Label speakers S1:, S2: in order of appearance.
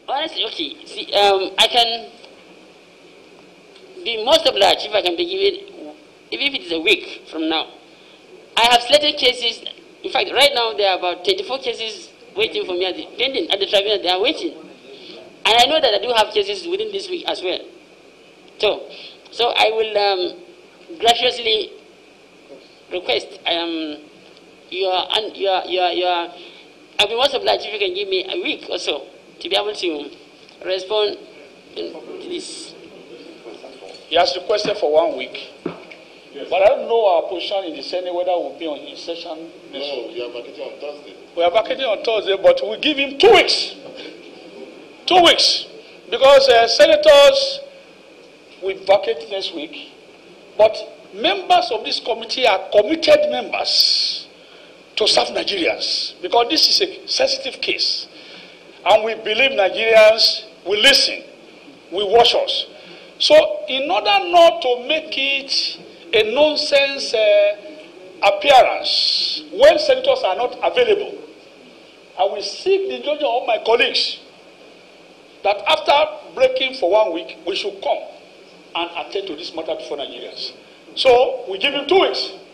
S1: Honestly, okay. See, I can be most obliged if I can be given, even if it is a week from now. I have slated cases. In fact, right now there are about 24 cases waiting for me pending at the tribunal. They are waiting, and I know that I do have cases within this week as well. So I will graciously request. I'll be most obliged if you can give me a week or so to be able to respond to this.
S2: He has requested for 1 week. Yes. But I don't know our position in the Senate whether we'll be in session next week.
S3: We are vacating on Thursday.
S2: We are vacating on Thursday, but we'll give him 2 weeks. 2 weeks. Because senators will vacate next week. But members of this committee are committed members to serve Nigerians. Because this is a sensitive case. And we believe Nigerians will listen, will watch us. So in order not to make it a nonsense appearance when senators are not available, I will seek the judgment of my colleagues that after breaking for 1 week, we should come and attend to this matter before Nigerians. So we give him 2 weeks.